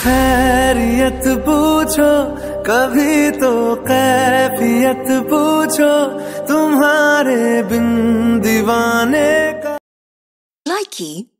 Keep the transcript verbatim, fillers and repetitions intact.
खैरियत पूछो कभी तो कैफियत पूछो तुम्हारे बिन दीवाने का। Likey